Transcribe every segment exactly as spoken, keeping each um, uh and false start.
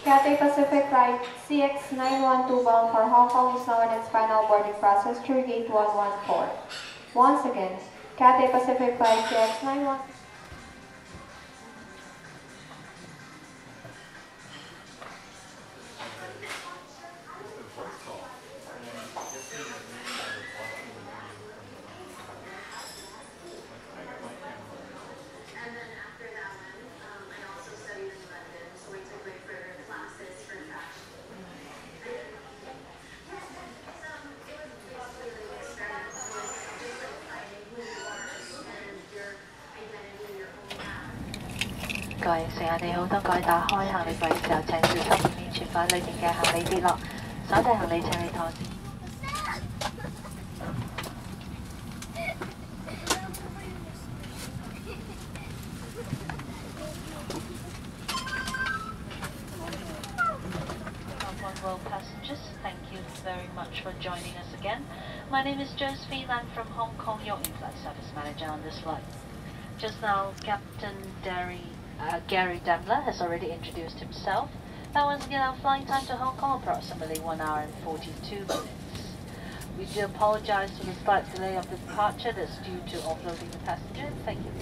Cathay Pacific Flight C X nine one two bound for Hong Kong is now in its final boarding process through gate one one four. Once again, Cathay Pacific Flight C X nine one. 各位乘客你好，當各位打開行李櫃嘅時候，請小心免存放裏面嘅行李跌落，手提行李請你妥善。World passengers, thank you very much for joining us again. My name is Josephine. I'm from Hong Kong, your in-flight service manager on this flight. Just now, Captain Derry, uh, Gary Dembler has already introduced himself. Now, once again, our flying time to Hong Kong approximately one hour and forty-two minutes. We do apologize for the slight delay of the departure that's due to offloading the passenger. Thank you.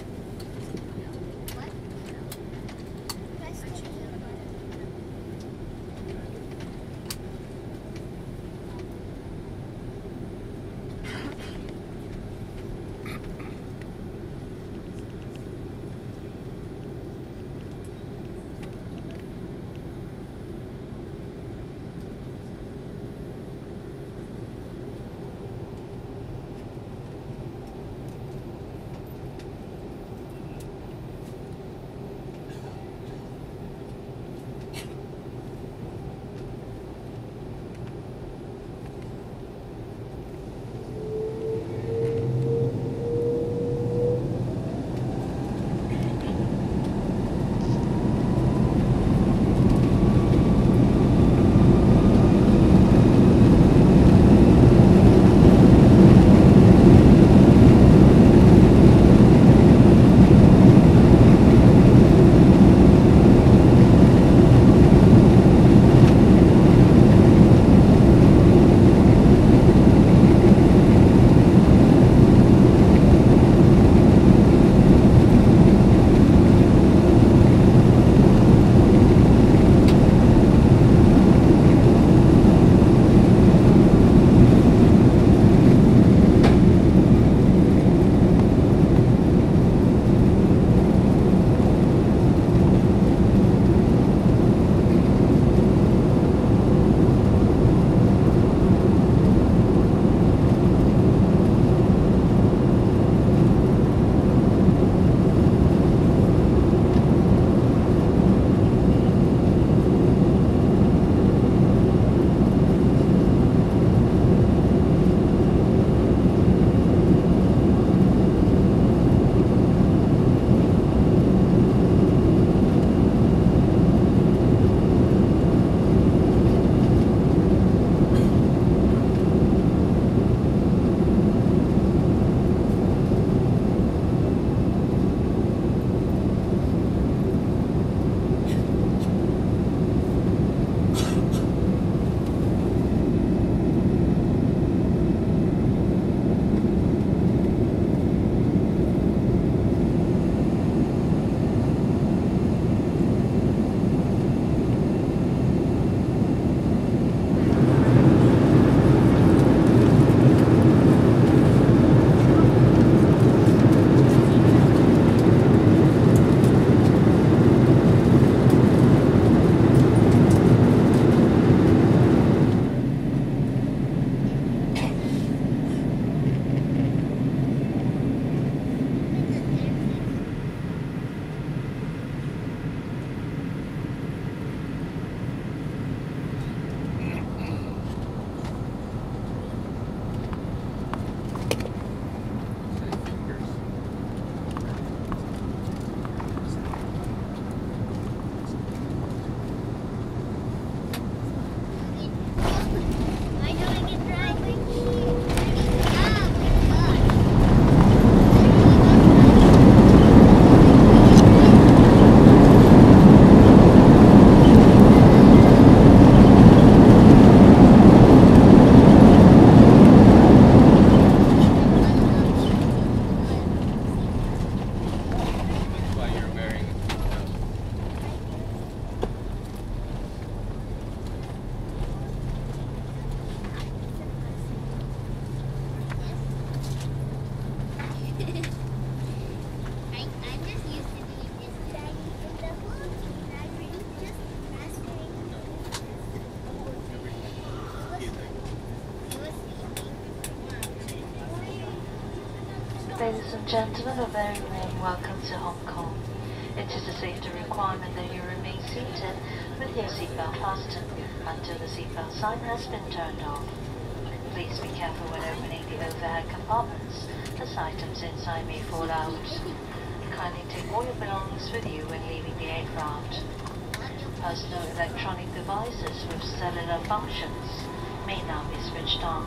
Ladies and gentlemen, a very warm welcome to Hong Kong. It is a safety requirement that you remain seated with your seatbelt fastened until the seatbelt sign has been turned off. Please be careful when opening the overhead compartments, as items inside may fall out. Kindly take all your belongings with you when leaving the aircraft. Personal electronic devices with cellular functions may now be switched on.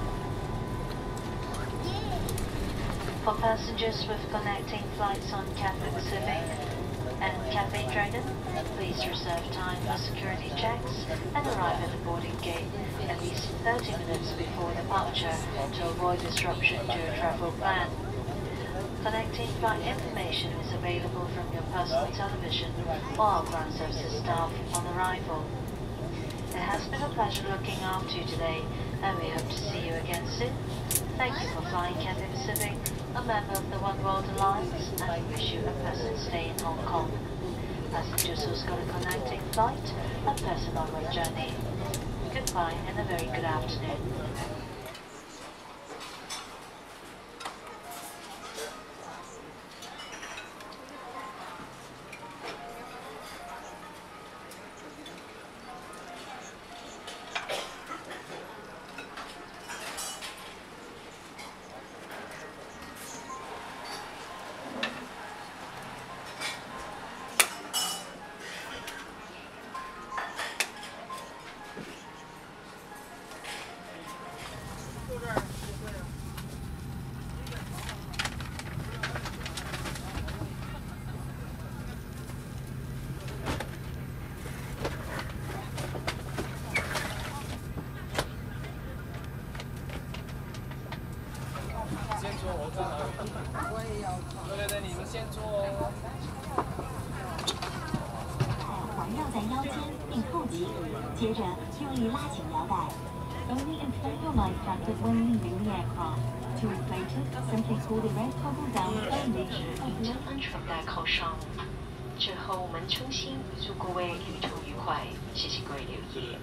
For passengers with connecting flights on Cathay Pacific and Cathay Dragon, please reserve time for security checks and arrive at the boarding gate at least thirty minutes before departure to avoid disruption to your travel plan. Connecting flight information is available from your personal television or our ground services staff on arrival. It has been a pleasure looking after you today, and we hope to see you again soon. Thank you for flying Cathay Pacific, a member of the One World Alliance, and we wish you a pleasant stay in Hong Kong. Passengers who's got a connecting flight, a pleasant onward journey. Goodbye and a very good afternoon. 对对对，你们先坐哦。 环绕在腰间并后颈，接着用力拉紧腰带。Only inflate your life jacket when leaving the aircraft. To inflate it, simply pull the red toggle down firmly. 将安全带扣上。之后门冲新，祝各位旅途愉快，谢谢各位留意。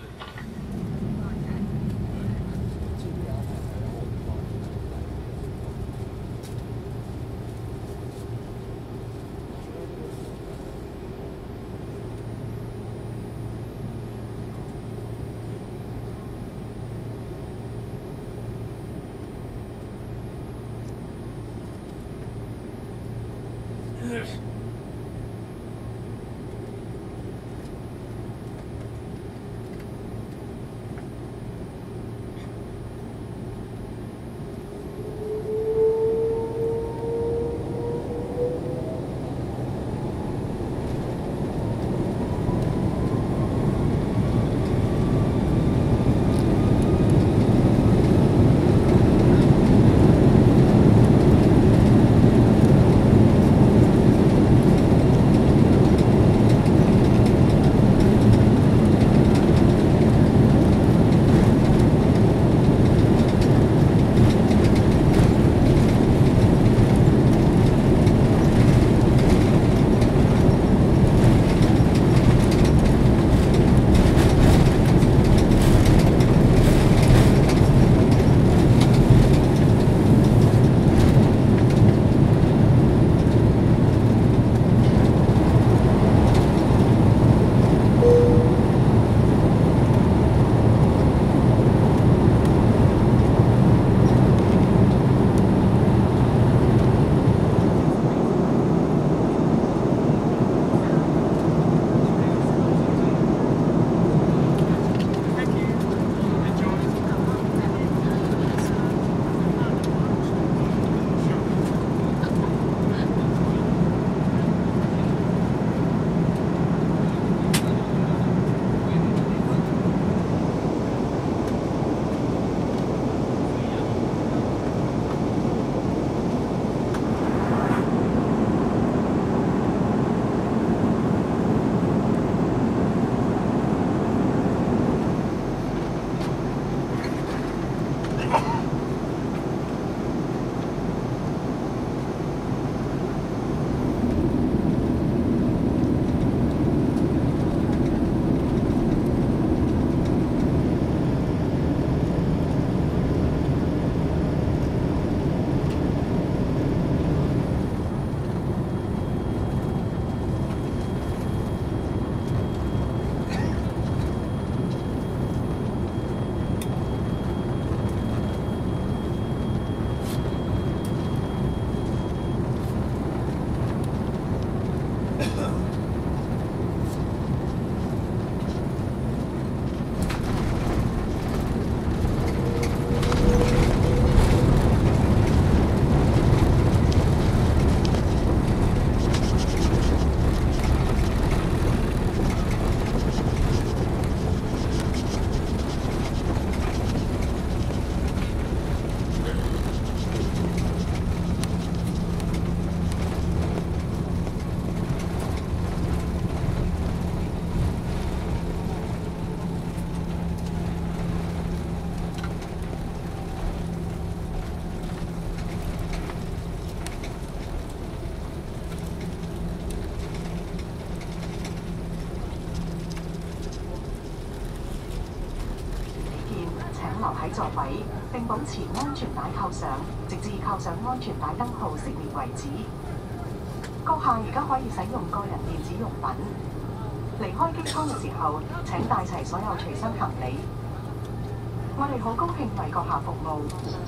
位，並保持安全帶扣上，直至扣上安全帶燈號熄滅為止。閣下而家可以使用個人電子用品。離開機艙嘅時候，請帶齊所有隨身行李。我哋好高興為閣下服務。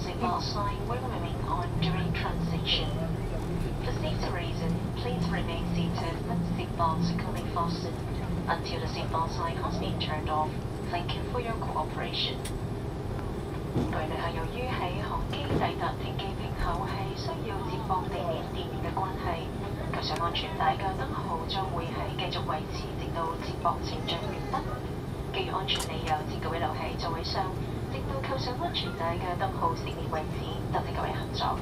For safety reasons, please remain seated with seatbelts securely fastened until the seatbelt sign has been turned off. Thank you for your cooperation. 據旅客由於喺航機抵達停機坪後係需要接駁地面電源嘅關係，扣上安全帶嘅燈號將會係繼續維持直到接駁程序完畢。基於安全理由，請各位留喺座位上，直到扣上安全帶嘅燈號熄滅為止。多謝各位合作。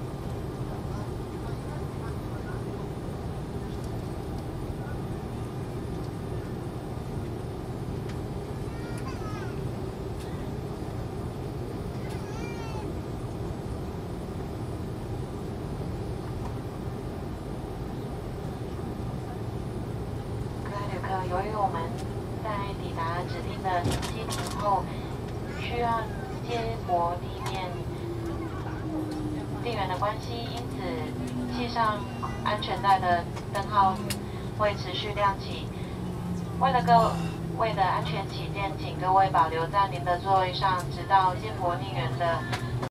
由于我们在抵达指定的停机坪后，需要接驳地面电源的关系，因此系上安全带的灯号会持续亮起。为了各位的安全起见，请各位保留在您的座位上，直到接驳电源的